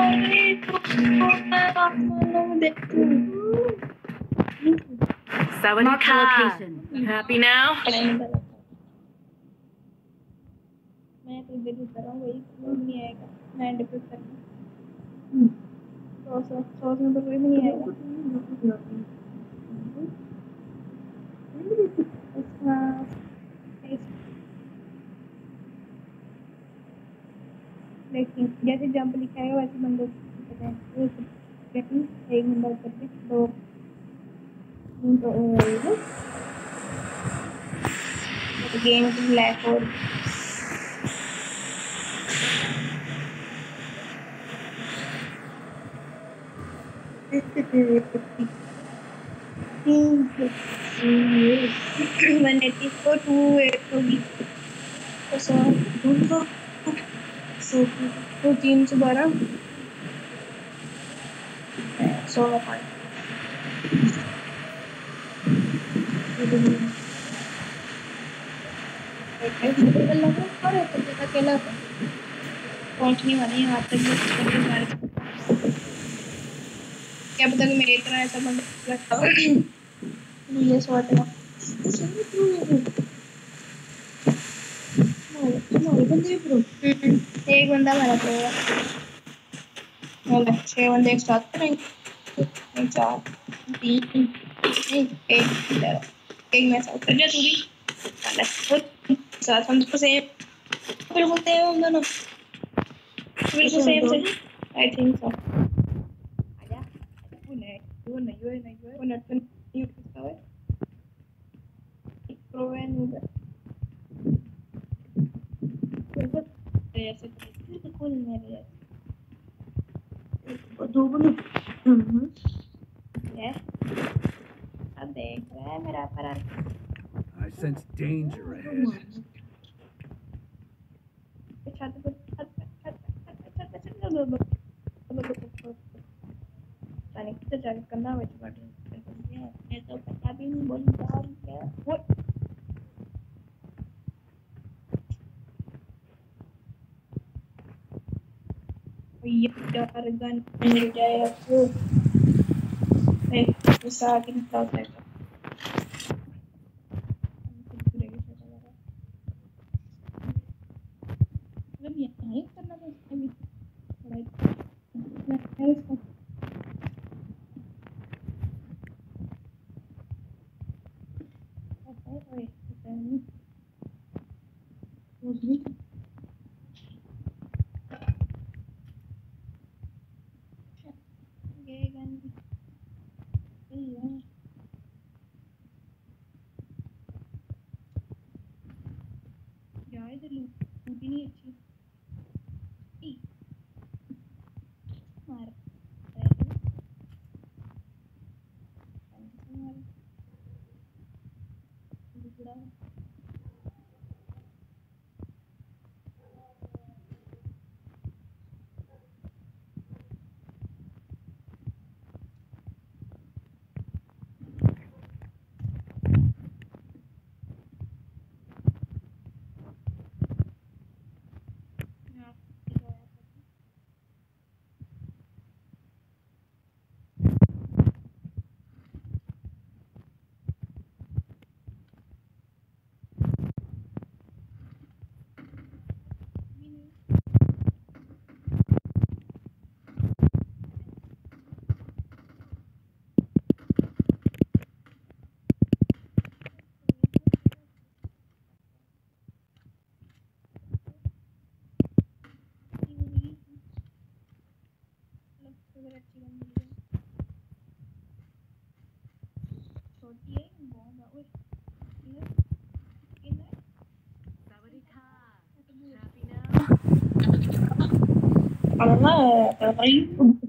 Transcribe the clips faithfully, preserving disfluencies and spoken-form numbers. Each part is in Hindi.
Mark the location. Happy now? मैं तो इधर ही कर रहा हूँ वही नहीं आएगा मैं डिप्रेस कर रहा हूँ सौ सौ सौ में तो कोई भी नहीं आएगा लेकिन जैसे जंप लिखा है वैसे बंदे पता है एक नंबर करके दो गेम की black hole one eighty four two eight होगी तो सौ दो सौ दो तीन सौ बारह सोलह पाँच अकेला पहुंचने वाले हैं यहाँ तक क्या पता कि मेरे इतना ऐसा बंद लगता ये सोच रहा एक बंदा मारा पड़ेगा छह बंदे एक साथ करेंगे चार तीन एक एक मैं साथ कर जा तू भी साथ हम तो सेम बिल्कुल सेम हम दोनों बिल्कुल सेम से आई थिंक सो आजा वो नहीं वो नहीं वो नहीं वो नट पे नहीं उठता है प्रो है नूबर बिल्कुल ऐसे बिल्कुल मेरे जैसे दो बंदे है अब देख रहा है मेरा पर I sense danger ahead. छत पर छत पर छत पर छत पर छत पर जाने किधर जाके करना है बाटे मैं तो पता भी नहीं बोल रहा क्या वो ये यार गन मिल जाए आपको एक गुस्सा के निकल जाएगा Allah, ay,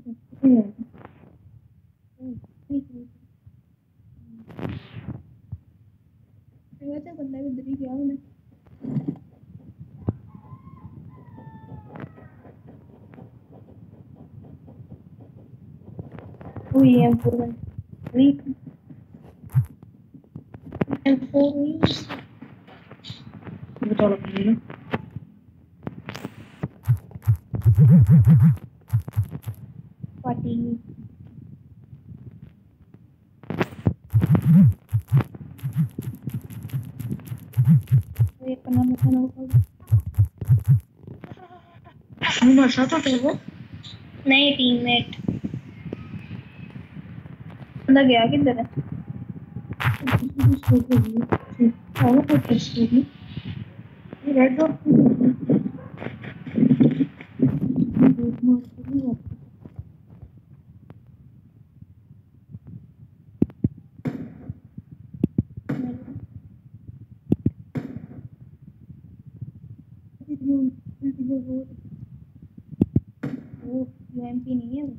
Ternyata benda dari dia mana? Oh iya, ampun. Wih. Ampun. Betul begini. नशा तो थे वो नहीं टीममेट बंदा गया किधर है चलो कोई टेस्ट होगी रेड डॉट वो यूएमपी नहीं है वो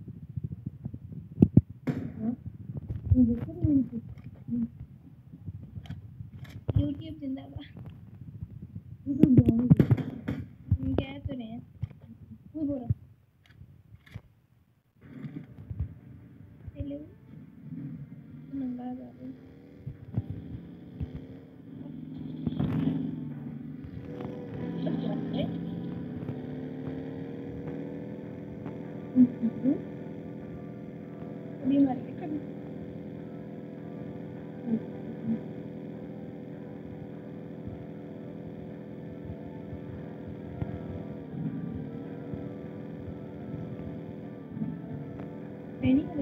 यूट्यूब जिंदाबाद हम कह तो रहे हैं वो बोलो हेलो नंगा जा रहे कभी मर गए कभी नहीं करो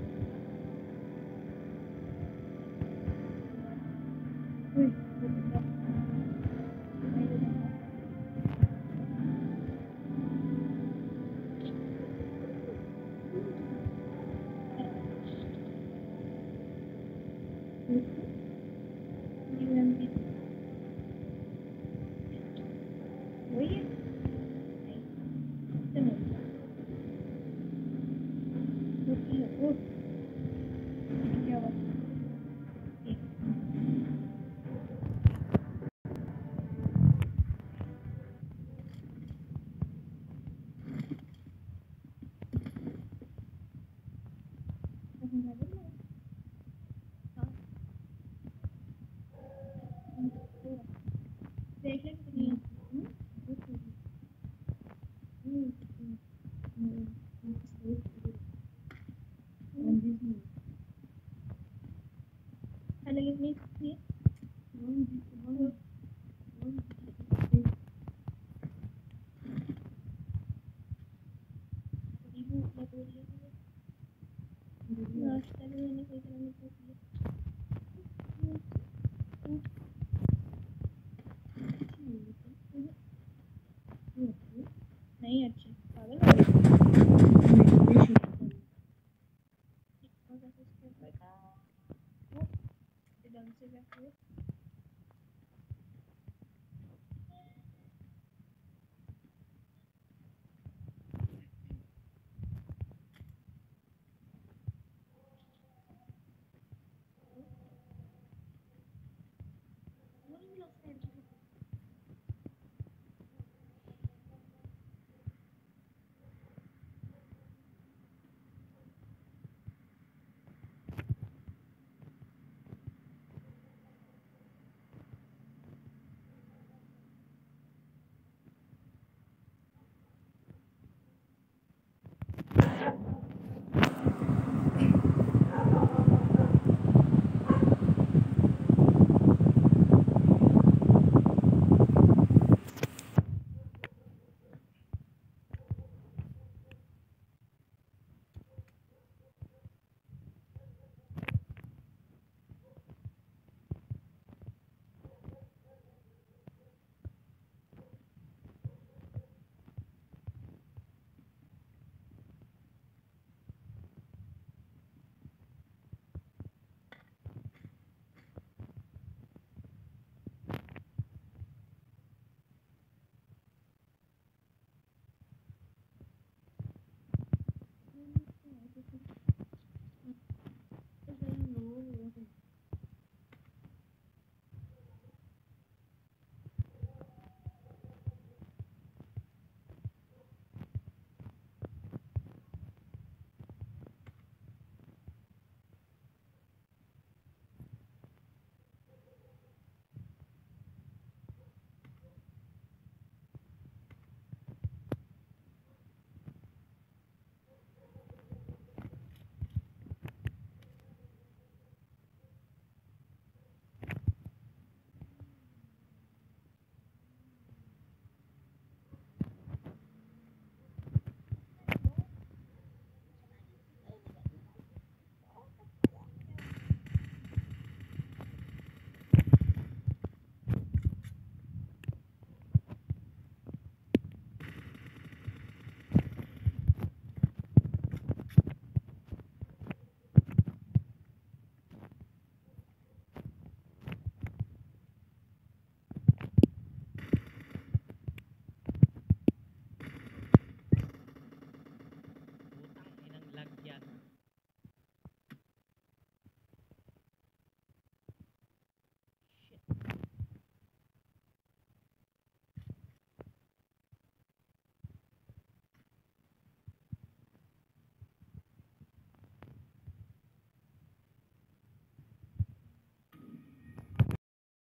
यूएमपी वही है नहीं तो नहीं होती है वो क्या हुआ देख ले कितनी अलग कितनी कितनी नाश्ता भी मैंने कोई तरह नहीं किया